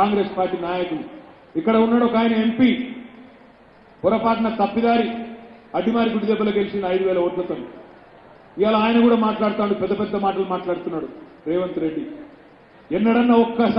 Congress party నాయకులు. ఇక్కడ ఉన్నాడు ఒక ఆయన ఎంపీ, పొరపాటున తప్పిదారి అడ్డిమారి గుడి దెబ్బలు గెలిచిన 5,000 ఓట్లతో. ఇవాళ ఆయన కూడా మాట్లాడుతాడు, పెద్ద పెద్ద మాటలు మాట్లాడుతున్నాడు రేవంత్ రెడ్డి. ఎన్నడన్నా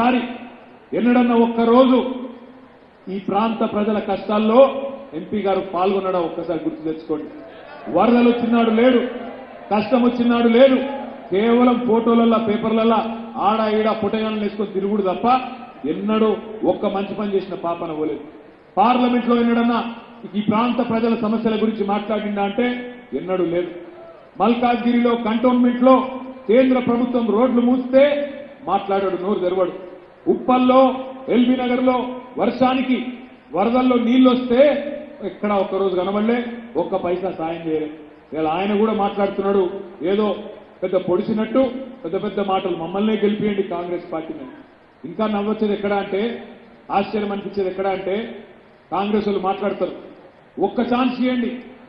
ఒక్క రోజు ఈ ప్రాంత ప్రజల కష్టాల్లో ఎంపీ గారు పాల్గొనడా ఒక్కసారి గుర్తు తెచ్చుకోండి. వరదలు వచ్చినాడు లేడు, కష్టం వచ్చినాడు లేదు, కేవలం ఫోటోలల్లా పేపర్లల్లా ఆడ ఈడ పుటయాలను వేసుకొని తిరుగుడు తప్ప ఎన్నడూ ఒక్క మంచి పని చేసిన పాపన పోలేదు. పార్లమెంట్ లో ఎన్నడన్నా ఈ ప్రాంత ప్రజల సమస్యల గురించి మాట్లాడిందా అంటే ఎన్నడూ లేదు. మల్కాజ్గిరిలో కంటోన్మెంట్ లో కేంద్ర ప్రభుత్వం రోడ్లు మూస్తే మాట్లాడాడు, నోరు తెరవడు. ఉప్పల్లో ఎల్బీ నగర్ లో వర్షానికి వరదల్లో నీళ్లొస్తే ఎక్కడ ఒక్కరోజు కనబడలే, ఒక్క పైసా సాయం చేయలే. ఇలా ఆయన కూడా మాట్లాడుతున్నాడు ఏదో పెద్ద పొడిచినట్టు పెద్ద పెద్ద మాటలు, మమ్మల్నే గెలిపియండి కాంగ్రెస్ పార్టీని. ఇంకా నవ్వొచ్చేది ఎక్కడ అంటే, ఆశ్చర్యం అనిపించేది ఎక్కడ అంటే, కాంగ్రెస్ వాళ్ళు మాట్లాడతారు ఒక్క ఛాన్స్ ఇవ్వండి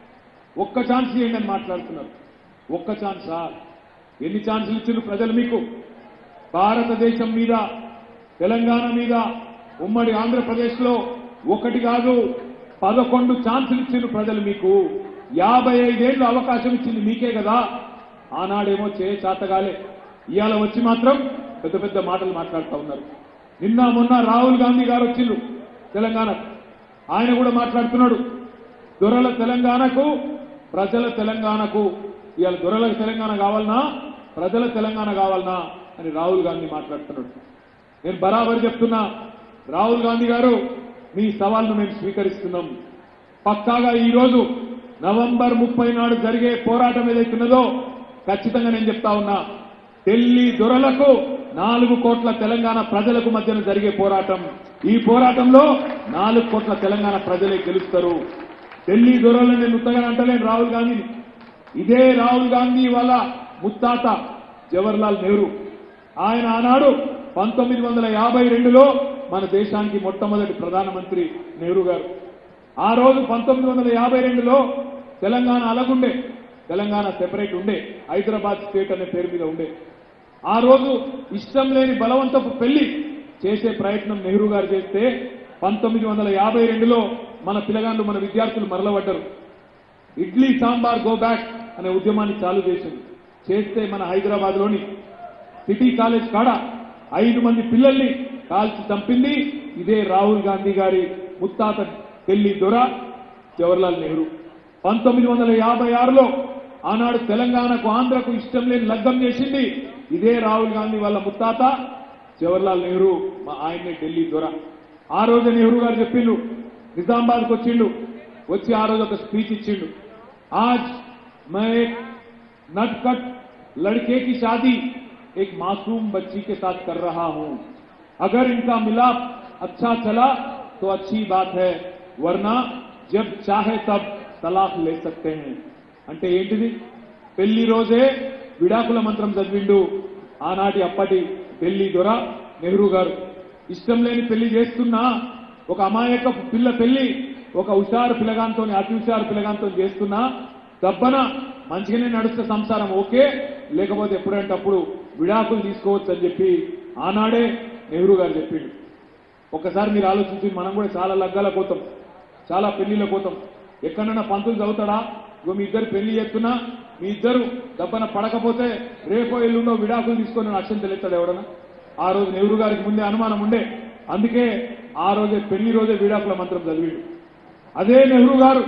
అని మాట్లాడుతున్నారు. ఒక్క ఛాన్సా? ఎన్ని ఛాన్సులు ఇచ్చిన ప్రజలు మీకు? భారతదేశం మీద, తెలంగాణ మీద, ఉమ్మడి ఆంధ్రప్రదేశ్ లో ఒకటి కాదు 11 ఛాన్సులు ఇచ్చిన ప్రజలు మీకు. 55 ఏళ్లు అవకాశం ఇచ్చింది మీకే కదా. ఆనాడేమో చేతగాలే, ఇవాళ వచ్చి మాత్రం పెద్ద పెద్ద మాటలు మాట్లాడుతూ ఉన్నారు. నిన్న మొన్న రాహుల్ గాంధీ గారు వచ్చిండ్రు తెలంగాణ, ఆయన కూడా మాట్లాడుతున్నాడు దొరల తెలంగాణకు ప్రజల తెలంగాణకు. ఇవాళ దొరలకు తెలంగాణ కావాలనా ప్రజల తెలంగాణ కావాలనా అని రాహుల్ గాంధీ మాట్లాడుతున్నాడు. నేను బరాబర్ చెప్తున్నా, రాహుల్ గాంధీ గారు మీ సవాల్ను మేము స్వీకరిస్తున్నాం. పక్కాగా ఈ రోజు నవంబర్ 30 నాడు జరిగే పోరాటం ఏదైతున్నదో ఖచ్చితంగా నేను చెప్తా ఉన్నా, ఢిల్లీ దొరలకు 4 కోట్ల తెలంగాణ ప్రజలకు మధ్యన జరిగే పోరాటం. ఈ పోరాటంలో 4 కోట్ల తెలంగాణ ప్రజలే గెలుస్తారు. ఢిల్లీ దొరలను నేను ఉత్తగా అంటలేను రాహుల్ గాంధీని. ఇదే రాహుల్ గాంధీ వాళ్ళ ముత్తాత జవహర్లాల్ నెహ్రూ, ఆయన ఆనాడు 1952లో మన దేశానికి మొట్టమొదటి ప్రధానమంత్రి నెహ్రూ గారు. ఆ రోజు 1952లో తెలంగాణ అలాగుండే, తెలంగాణ సెపరేట్ ఉండే, హైదరాబాద్ స్టేట్ అనే పేరు మీద ఉండే. ఆ రోజు ఇష్టం లేని బలవంతపు పెళ్లి చేసే ప్రయత్నం నెహ్రూ గారు చేస్తే 1952లో మన పిల్లగాండ్లు, మన విద్యార్థులు మరలబడ్డారు. ఇడ్లీ సాంబార్ గో బ్యాక్ అనే ఉద్యమాన్ని చాలు చేసింది. చేస్తే మన హైదరాబాద్ లోని సిటీ కాలేజ్ కాడ 5 మంది పిల్లల్ని కాల్చి చంపింది ఇదే రాహుల్ గాంధీ గారి ముత్తాత ఢిల్లీ దొర జవహర్లాల్ నెహ్రూ. 1956లో ఆనాడు తెలంగాణకు ఆంధ్రకు ఇష్టం లేని లగ్గం చేసింది ఇదే రాహుల్ గాంధీ వాళ్ళ ముత్తాత జవహర్లాల్ నెహ్రూ, ఆయన్నే ఢిల్లీ దొర. ఆ రోజు నెహ్రూ గారు చెప్పిండు, నిజామాబాద్కు వచ్చిండు, వచ్చి ఆ రోజు ఒక స్పీచ్ ఇచ్చిండు. आज मैं एक नटखट लड़के की शादी एक मासूम बच्ची के साथ कर रहा हूं. अगर इनका मिलाप अच्छा चला तो अच्छी बात है, वरना जब चाहे तब तलाक ले सकते हैं. అంటే ఏంటిది? పెళ్లి రోజే విడాకుల మంత్రం చదివిండు ఆనాటి అప్పటి ఢిల్లీ దొర నెహ్రూ గారు. ఇష్టం లేని పెళ్లి చేస్తున్నా, ఒక అమాయక పిల్ల పెళ్లి ఒక హుషారు పిల్లగాంతో, అతి హుషారు పిల్లగాంతో చేస్తున్నా దబ్బన మంచిగానే నడుస్తే సంసారం ఓకే, లేకపోతే ఎప్పుడంటే అప్పుడు విడాకులు తీసుకోవచ్చు అని చెప్పి ఆనాడే నెహ్రూ గారు చెప్పిండు. ఒక్కసారి మీరు ఆలోచించి, మనం కూడా చాలా లగ్గాలకు పోతాం, చాలా పెళ్లిళ్ళకు పోతాం. ఎక్కడైనా పంతులు చదువుతాడా, మీ ఇద్దరు పెళ్లి చేస్తున్నా మీ ఇద్దరు దబ్బన పడకపోతే రేపో ఎల్లుండో విడాకులు తీసుకొని అక్షంతలు ఎత్తాడు ఎవడన్నా? ఆ రోజు నెహ్రూ గారికి ముందే అనుమానం ఉండే, అందుకే ఆ రోజే పెళ్లి రోజే విడాకుల మంత్రం చదివిండు. అదే నెహ్రూ గారు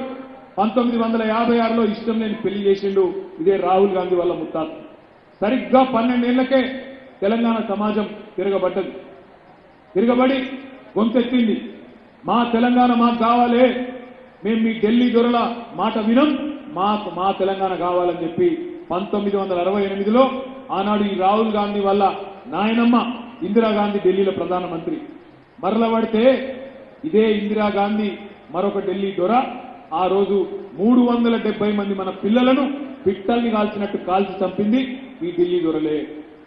1956లో ఇష్టం లేని పెళ్లి చేసిండు ఇదే రాహుల్ గాంధీ వల్ల ముత్తాత. సరిగ్గా 12 ఏళ్లకే తెలంగాణ సమాజం తిరగబడ్డది. తిరగబడి గొంతెత్తింది, మా తెలంగాణ మాకు కావాలి, మేము మీ ఢిల్లీ దొరల మాట వినం, మా తెలంగాణ కావాలని చెప్పి 1968లో ఆనాడు ఈ రాహుల్ గాంధీ వల్ల నాయనమ్మ ఇందిరాగాంధీ ఢిల్లీలో ప్రధానమంత్రి మరలబడితే ఇదే ఇందిరాగాంధీ మరొక ఢిల్లీ దొర ఆ రోజు 370 మంది మన పిల్లలను పిట్టల్ని కాల్చినట్టు కాల్చి చంపింది ఈ ఢిల్లీ దొరలే.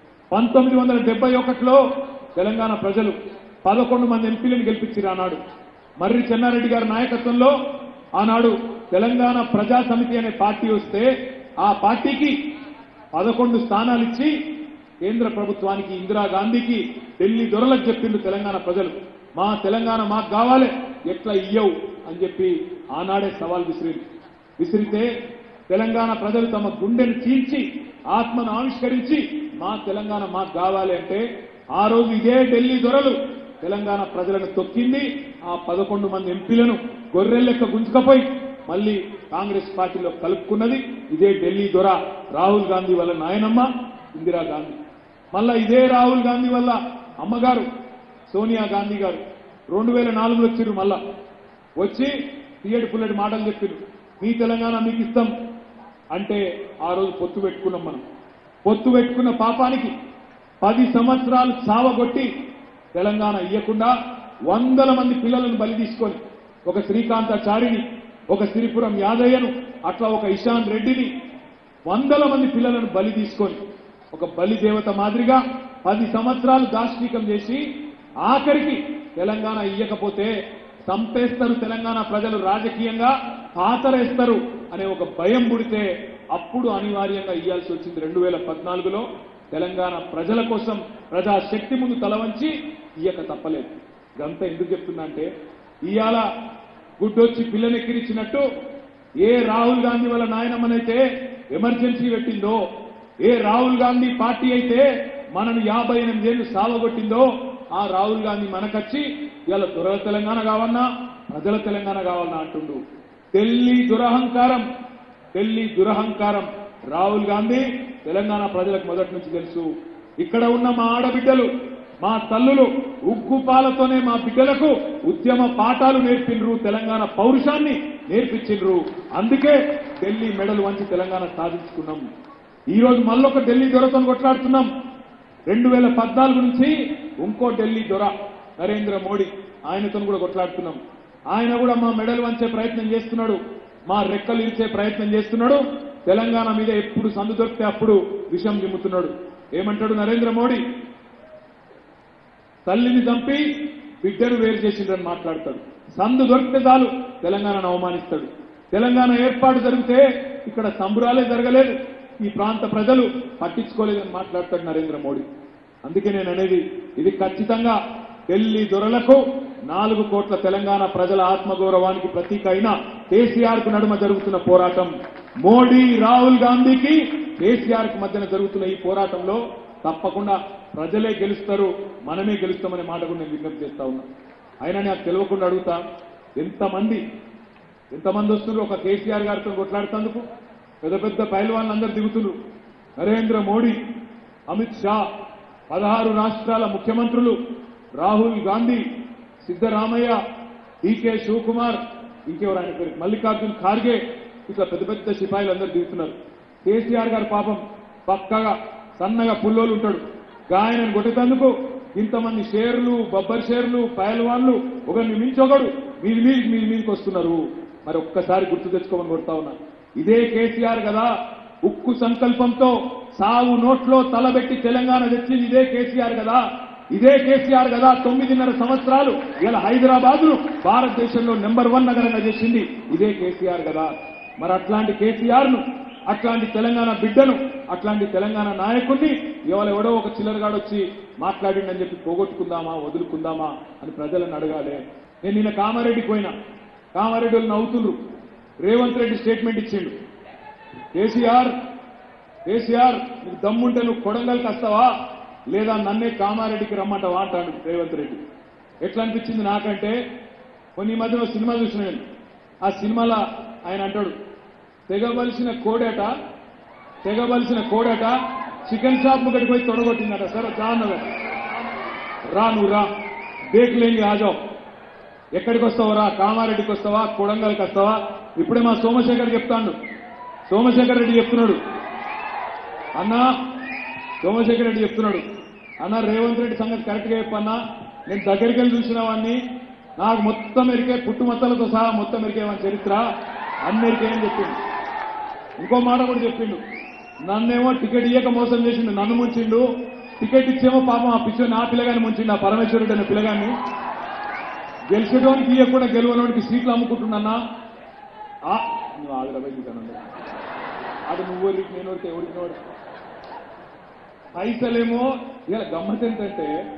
1971లో తెలంగాణ ప్రజలు 11 మంది ఎంపీలను గెలిపించారు. ఆనాడు మర్రి చెన్నారెడ్డి గారి నాయకత్వంలో ఆనాడు తెలంగాణ ప్రజా సమితి అనే పార్టీ వస్తే ఆ పార్టీకి 11 స్థానాలు ఇచ్చి కేంద్ర ప్రభుత్వానికి ఇందిరాగాంధీకి ఢిల్లీ దొరలకు చెప్పిండు తెలంగాణ ప్రజలు, మా తెలంగాణ మాకు కావాలి, ఎట్లా ఇయ్యవు అని చెప్పి ఆనాడే సవాల్ విసిరితే తెలంగాణ ప్రజలు తమ గుండెను చీల్చి ఆత్మను ఆవిష్కరించి మా తెలంగాణ మాకు కావాలి అంటే ఆ రోజు ఇదే ఢిల్లీ దొరలు తెలంగాణ ప్రజలను తొక్కింది. ఆ 11 మంది ఎంపీలను గొర్రెలెక్క గుంజుకపోయి మళ్ళీ కాంగ్రెస్ పార్టీలో కలుపుకున్నది ఇదే ఢిల్లీ దొర రాహుల్ గాంధీ వల్ల నాయనమ్మ ఇందిరాగాంధీ. మళ్ళా ఇదే రాహుల్ గాంధీ వల్ల అమ్మగారు సోనియా గాంధీ గారు 2004లో వచ్చిర్రు. మళ్ళా వచ్చి తీయటి పుల్లటి మాటలు చెప్పారు, మీ తెలంగాణ మీకు ఇస్తాం అంటే ఆ రోజు పొత్తు పెట్టుకున్నాం. మనం పొత్తు పెట్టుకున్న పాపానికి 10 సంవత్సరాలు చావగొట్టి తెలంగాణ ఇయ్యకుండా 100 మంది పిల్లలను బలి తీసుకొని ఒక శ్రీకాంతాచారిని, ఒక సిరిపురం యాదయ్యను, అట్లా ఒక ఇషాన్ రెడ్డిని 100 మంది పిల్లలను బలి తీసుకొని ఒక బలి దేవత మాదిరిగా 10 సంవత్సరాలు దాష్టీకం చేసి ఆఖరికి తెలంగాణ ఇయ్యకపోతే చంపేస్తారు తెలంగాణ ప్రజలు, రాజకీయంగా పాతరేస్తారు అనే ఒక భయం పుడితే అప్పుడు అనివార్యంగా ఇయ్యాల్సి వచ్చింది. 2014లో తెలంగాణ ప్రజల కోసం ప్రజాశక్తి ముందు తలవంచి ఇయ్యక తప్పలేదు. ఇదంతా ఎందుకు చెప్తున్నా అంటే ఇవాళ గుడ్డొచ్చి పిల్లనెక్కిరిచ్చినట్టు ఏ రాహుల్ గాంధీ వల్ల నాయనమ్మనైతే ఎమర్జెన్సీ పెట్టిందో, ఏ రాహుల్ గాంధీ పార్టీ అయితే మనను 58 ఏళ్లు సావగొట్టిందో ఆ రాహుల్ గాంధీ మనకచ్చి ఇవాళ దొరల తెలంగాణ కావన్నా ప్రజల తెలంగాణ కావాలన్నా అంటుండు. ఢిల్లీ దురహంకారం రాహుల్ గాంధీ తెలంగాణ ప్రజలకు మొదటి నుంచి తెలుసు. ఇక్కడ ఉన్న మా ఆడబిడ్డలు, మా తల్లులు ఉగ్గుపాలతోనే మా బిడ్డలకు ఉద్యమ పాఠాలు నేర్పిండ్రు, తెలంగాణ పౌరుషాన్ని నేర్పించిండ్రు. అందుకే ఢిల్లీ మెడలు వంచి తెలంగాణ సాధించుకున్నాం. ఈ రోజు మళ్ళొక ఢిల్లీ దొరతో కొట్లాడుతున్నాం. 2014 నుంచి ఇంకో ఢిల్లీ దొర నరేంద్ర మోడీ, ఆయనతో కూడా కొట్లాడుతున్నాం. ఆయన కూడా మా మెడలు వంచే ప్రయత్నం చేస్తున్నాడు, మా రెక్కలు ఇరిచే ప్రయత్నం చేస్తున్నాడు. తెలంగాణ మీద ఎప్పుడు సందు దొరికితే అప్పుడు విషం జిమ్ముతున్నాడు. ఏమంటాడు నరేంద్ర మోడీ? తల్లిని చంపి బిడ్డను వేరు చేసిండ్రని మాట్లాడతాడు. సందు దొరికితే చాలు తెలంగాణను అవమానిస్తాడు. తెలంగాణ ఏర్పాటు జరిగితే ఇక్కడ సంబురాలే జరగలేదు, ఈ ప్రాంత ప్రజలు పట్టించుకోలేదని మాట్లాడతాడు నరేంద్ర మోడీ. అందుకే నేను అనేది ఇది ఖచ్చితంగా ఢిల్లీ దొరలకు 4 కోట్ల తెలంగాణ ప్రజల ఆత్మగౌరవానికి ప్రతీక అయిన కేసీఆర్ కు నడుమ జరుగుతున్న పోరాటం. మోడీ రాహుల్ గాంధీకి కేసీఆర్ కు మధ్యన జరుగుతున్న ఈ పోరాటంలో తప్పకుండా ప్రజలే గెలుస్తారు, మనమే గెలుస్తామనే మాట కూడా నేను విజ్ఞప్తి చేస్తా ఉన్నా. అయినా నాకు తెలియకుండా అడుగుతా, ఎంతమంది వస్తున్నారు ఒక కేసీఆర్ గారితో కొట్లాడుతందుకు? పెద్ద పెద్ద పైల్వాన్లందరూ దిగుతున్నారు. నరేంద్ర మోడీ, అమిత్ షా, 16 రాష్ట్రాల ముఖ్యమంత్రులు, రాహుల్ గాంధీ, సిద్దరామయ్య, డీకే శివకుమార్, ఇంకెవరు ఆయన పేరు మల్లికార్జున్ ఖార్గే, ఇట్లా పెద్ద పెద్ద సిపాయిలందరూ దిగుతున్నారు. కేసీఆర్ గారు పాపం పక్కగా సన్నగా పుల్లోలు ఉంటాడు, గాయనని కొట్టేందుకు ఇంతమంది షేర్లు, బబ్బర్ షేర్లు, పైల్వాన్లు ఒకరిని మించొకడు మీదికి వస్తున్నారు. మరి ఒక్కసారి గుర్తు తెచ్చుకోమని కొడతా ఉన్నా. ఇదే కేసీఆర్ కదా ఉక్కు సంకల్పంతో సావు నోట్లో తలబెట్టి తెలంగాణ తెచ్చింది ఇదే కేసీఆర్ కదా. 9.5 సంవత్సరాలు ఇలా హైదరాబాద్ ను భారతదేశంలో నెంబర్ 1 నగరంగా చేసింది ఇదే కేసీఆర్ కదా. మరి అట్లాంటి కేసీఆర్ ను, అట్లాంటి తెలంగాణ బిడ్డను, అట్లాంటి తెలంగాణ నాయకుడిని ఎవడో ఒక చిల్లరగాడొచ్చి మాట్లాడిండని చెప్పి పోగొట్టుకుందామా, వదులుకుందామా అని ప్రజలను అడగాలి. నేను నిన్న కామారెడ్డికి పోయినా, కామారెడ్డి వాళ్ళు నవ్వుతుండ్రు. రేవంత్ రెడ్డి స్టేట్మెంట్ ఇచ్చిండు, కేసీఆర్ నీకు దమ్ముంటే నువ్వు కొడంగల్కి వస్తావా లేదా నన్నే కామారెడ్డికి రమ్మంటావా అంటాడు రేవంత్ రెడ్డి. ఎట్లా అనిపించింది నాకంటే, కొన్ని మధ్యలో సినిమా చూసిన నేను, ఆ సినిమాలో ఆయన అంటాడు, తెగబలిసిన కోడట చికెన్ షాప్ ముక్కడికి పోయి తొడగొట్టిందట. సరే జాన్నగా నువ్వు రా, దేకులేంగి ఆజావు, ఎక్కడికి వస్తావు రా, కామారెడ్డికి వస్తావా, కొడంగల్కి వస్తావా? ఇప్పుడే మా సోమశేఖర్ చెప్తాడు, సోమశేఖర్ రెడ్డి చెప్తున్నాడు, అన్న రేవంత్ రెడ్డి సంగతి కరెక్ట్గా చెప్పన్నా, నేను దగ్గరికి వెళ్ళి చూసిన వాడిని, నాకు మొత్తం ఎరికే, పుట్టుమత్తలతో సహా మొత్తం ఎరికేమని చరిత్ర అన్ని ఎరికేమని చెప్పిండు. ఇంకో మాట కూడా చెప్పిండు, నన్నేమో టికెట్ ఇయ్యక మోసం చేసిండు, నన్ను ముంచిండు, టికెట్ ఇచ్చేమో పాపం ఆ పిచ్చోని ఆ పిల్లగాని ముంచిండు, ఆ పరమేశ్వరుడు అనే పిల్లగాన్ని. గెలిచేటోనికి ఇయ్యకుండా గెలవనోనికి సీట్లు అమ్ముకుంటున్నా. నువ్వు ఆగ్రహించాను, అది నువ్వెవరికి నేనోడితే ఎవరికి పైసలేమో. ఇలా గమ్మత్ ఏంటంటే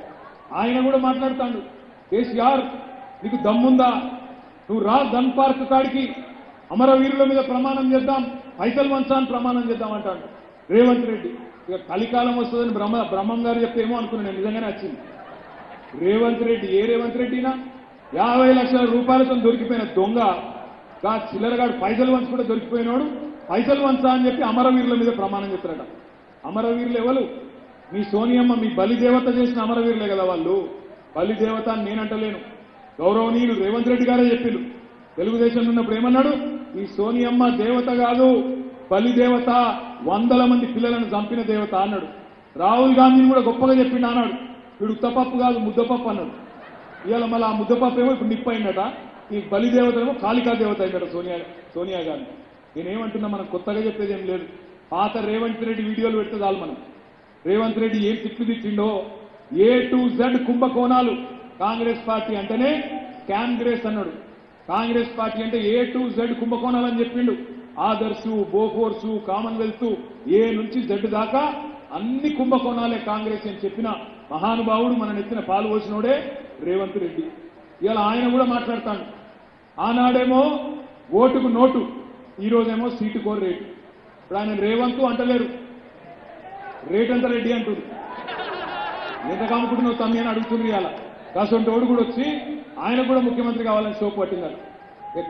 ఆయన కూడా మాట్లాడుతాడు. కేసీఆర్ నీకు దమ్ముందా, నువ్వు రా గన్ పార్క్ కాడికి అమరవీరుల మీద ప్రమాణం చేద్దాం, పైసలు వంచాలని ప్రమాణం చేద్దాం అంటాడు రేవంత్ రెడ్డి. ఇక కలికాలం వస్తుందని బ్రహ్మం గారు చెప్తే ఏమో అనుకున్నాను, నేను నిజంగానే వచ్చింది. రేవంత్ రెడ్డి ఏ రేవంత్ రెడ్డినా 50 లక్షల రూపాయలతో దొరికిపోయిన దొంగ, చిల్లరగాడు పైసలు వంచి కూడా దొరికిపోయినాడు. పైసలు వంచా అని చెప్పి అమరవీరుల మీద ప్రమాణం చెప్తారట. అమరవీరులు ఎవరు? మీ సోనియమ్మ, మీ బలిదేవత చేసిన అమరవీరులే కదా వాళ్ళు. బలిదేవత అని నేనంటలేను, గౌరవనీయులు రేవంత్ రెడ్డి గారే చెప్పిండు. తెలుగుదేశంలో ఉన్నప్పుడు ఏమన్నాడు? ఈ సోనియమ్మ దేవత కాదు, బలిదేవత, 100 మంది పిల్లలను చంపిన దేవత అన్నాడు. రాహుల్ గాంధీని కూడా గొప్పగా చెప్పిండు అన్నాడు. వీడు ఉత్తపప్పు కాదు ముద్దపప్పు అన్నాడు. ఇవాళ మళ్ళీ ఆ ముద్దపప్పు ఏమో ఇప్పుడు నిప్పు అయిందట, ఈ బలిదేవత ఏమో కాళికా దేవత అయిందట సోనియా గాంధీ. నేనేమంటున్నా, మనం కొత్తగా చెప్పేది ఏం లేదు. పాత రేవంత్ రెడ్డి వీడియోలు పెడితే చాలు. మనం రేవంత్ రెడ్డి ఏం తిట్లు తిట్టిండో, A to Z కుంభకోణాలు. కాంగ్రెస్ పార్టీ అంటేనే స్కామ్ గ్రేస్ అన్నాడు. కాంగ్రెస్ పార్టీ అంటే A to Z కుంభకోణాలు అని చెప్పిండు. ఆదర్శ్, బోఫోర్స్, కామన్వెల్త్, A నుంచి Z దాకా అన్ని కుంభకోణాలే కాంగ్రెస్ అని చెప్పిన మహానుభావుడు, మన నెత్తిన పాలు పోసినోడే రేవంత్ రెడ్డి. ఇలా ఆయన కూడా మాట్లాడతాడు. ఆనాడేమో ఓటుకు నోటు, ఈరోజేమో సీటుకో రేటు. ఇప్పుడు ఆయన రేవంత్ అంటలేరు, రేట్ అంత రెడ్డి అంటుంది. ఎంత కాముకుంటున్నావు తమ్మి అని అడుగుతుంది. ఇలా కాసంటి ఓడు కూడా వచ్చి ఆయన కూడా ముఖ్యమంత్రి కావాలని సోపు పట్టిందారు. ఇక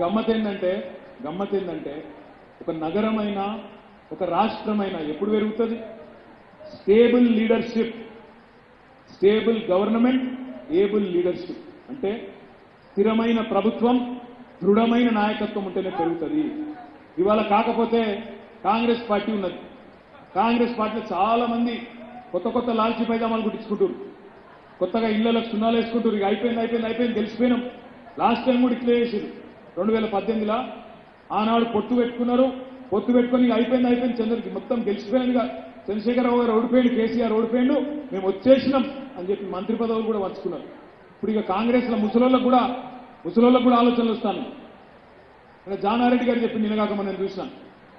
గమ్మత్ ఏంటంటే ఒక నగరమైనా ఒక రాష్ట్రమైనా ఎప్పుడు పెరుగుతుంది? Stable leadership, stable government, able leadership అంటే స్థిరమైన ప్రభుత్వం, దృఢమైన నాయకత్వం ఉంటేనే పెరుగుతుంది. ఇవాళ కాకపోతే కాంగ్రెస్ పార్టీ ఉన్నది. కాంగ్రెస్ పార్టీలో చాలా మంది కొత్త లాల్చీ పైజామాలు కుట్టించుకుంటారు, కొత్తగా ఇళ్లకు సున్నాలు వేసుకుంటారు. ఇక అయిపోయింది గెలిచిపోయినాం. లాస్ట్ టైం కూడా ఇట్లే చేసారు. 2018లో ఆనాడు పొత్తు పెట్టుకున్నారు. పొత్తు పెట్టుకుని ఇక అయిపోయింది మొత్తం గెలిచిపోయిందిగా. చంద్రశేఖరరావు గారు ఓడిపోయిండు, కేసీఆర్ ఓడిపోయిండు, మేము వచ్చేసినాం అని చెప్పి మంత్రి పదవులు కూడా పంచుకున్నారు. ఇప్పుడు ఇక కాంగ్రెస్ లో ముసలోళ్ళకు కూడా ఆలోచనలు వస్తాను. ఇక్కడ జానారెడ్డి గారు చెప్పి నిన్నగాక మనం చూసినాను.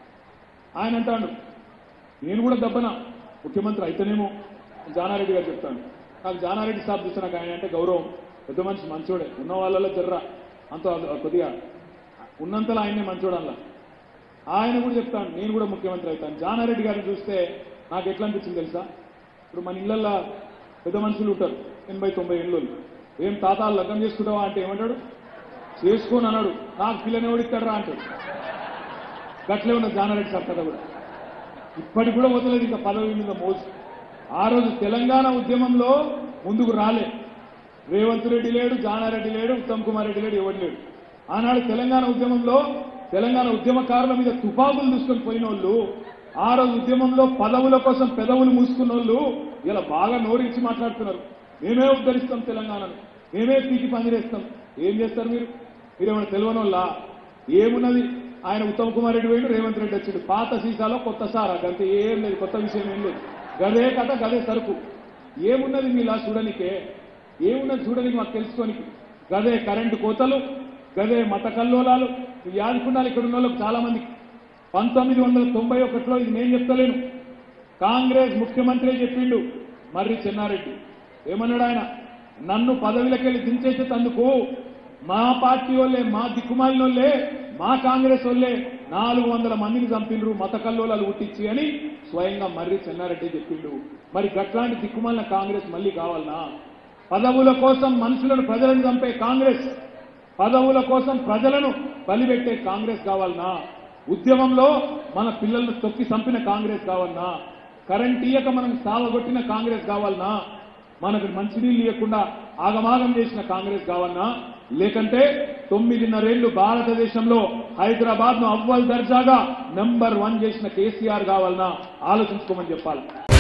ఆయన అంటాడు, నేను కూడా దబ్బన ముఖ్యమంత్రి అయితేనేమో. జానారెడ్డి గారు చెప్తాను, నాకు జానారెడ్డి సాబ్ చూస్తే నాకు ఆయన అంటే గౌరవం. పెద్ద మనిషి, మంచోడే, ఉన్న వాళ్ళలో జర్ర అంత కొద్దిగా ఉన్నంతలో ఆయనే మంచోడల్లా. ఆయన కూడా చెప్తాను, నేను కూడా ముఖ్యమంత్రి అవుతాను. జానారెడ్డి గారిని చూస్తే నాకు ఎట్లా అనిపించింది తెలుసా? ఇప్పుడు మన ఇళ్లల్లో పెద్ద మనుషులు ఉంటారు, 80-90 ఏళ్ళు. ఏం తాతాలు లగ్నం చేసుకుంటావా అంటే ఏమంటాడు? చేసుకోని అన్నాడు. నాకు పిల్లని ఓడిస్తాడరా అంటాడు. గట్లే ఉన్న జానారెడ్డి సార్ కథ కూడా ఇప్పటికి కూడా వదలలేదు ఇంకా పదవి మీద మోజు. ఆ రోజు తెలంగాణ ఉద్యమంలో ముందుకు రాలే. రేవంత్ రెడ్డి లేడు, జానారెడ్డి లేడు, ఉత్తమ్ కుమార్ రెడ్డి లేడు, ఎవరు లేడు. ఆనాడు తెలంగాణ ఉద్యమంలో తెలంగాణ ఉద్యమకారుల మీద తుపాకులు తీసుకొని పోయిన వాళ్ళు, ఆ రోజు ఉద్యమంలో పదవుల కోసం పెదవులు మూసుకున్న వాళ్ళు ఇలా బాగా నోరించి మాట్లాడుతున్నారు. మేమే ఉద్ధరిస్తాం తెలంగాణను, మేమే పీకి పందిరేస్తాం. ఏం చేస్తారు మీరేమైనా తెలియనోళ్ళా? ఏమున్నది? ఆయన ఉత్తమ్ కుమార్ రెడ్డి పోయిండు, రేవంత్ రెడ్డి వచ్చాడు. పాత సీసాలో కొత్త సారా, అంతే, ఏం లేదు, కొత్త విషయం ఏం లేదు. గదే కథ, గదే సరుకు. ఏమున్నది మీలా చూడనికే? ఏమున్నది చూడనికి మాకు తెలుసుకోనికి? గదే కరెంటు కోతలు, గదే మత కల్లోలాలు. ఇవి యాదుకున్నారు ఇక్కడ ఉన్న వాళ్ళకి చాలా మందికి. 1991లో, ఇది నేను చెప్తలేను, కాంగ్రెస్ ముఖ్యమంత్రి చెప్పిండు మర్రి చెన్నారెడ్డి. ఏమన్నాడు ఆయన? నన్ను పదవిలోకెళ్ళి దించేసేందుకు మా పార్టీ వాళ్ళే, మా దిక్కుమాలిన వాళ్ళే, మా కాంగ్రెస్ వాళ్ళే 400 మందిని చంపిండ్రు మత కల్లోలాలు ఉట్టించి అని స్వయంగా మర్రి చెన్నారెడ్డి చెప్పిండు. మరి గట్లాంటి దిక్కుమాలిన కాంగ్రెస్ మళ్ళీ కావాలనా? పదవుల కోసం మనుషులను, ప్రజలను చంపే కాంగ్రెస్, పదవుల కోసం ప్రజలను బలిపెట్టే కాంగ్రెస్ కావాలనా? ఉద్యమంలో మన పిల్లలను తొక్కి చంపిన కాంగ్రెస్ కావాలనా? కరెంట్ ఇయ్యక మనం సావగొట్టిన కాంగ్రెస్ కావాలనా? మనకు మంచినీళ్ళు ఇవ్వకుండా ఆగమాగం చేసిన కాంగ్రెస్ కావాలనా? లేకంటే 9.5 ఏళ్లు భారతదేశంలో హైదరాబాద్ ను అవ్వల్ దర్జాగా నంబర్ 1 చేసిన కేసీఆర్ కావాలనా? ఆలోచించుకోమని చెప్పాలి.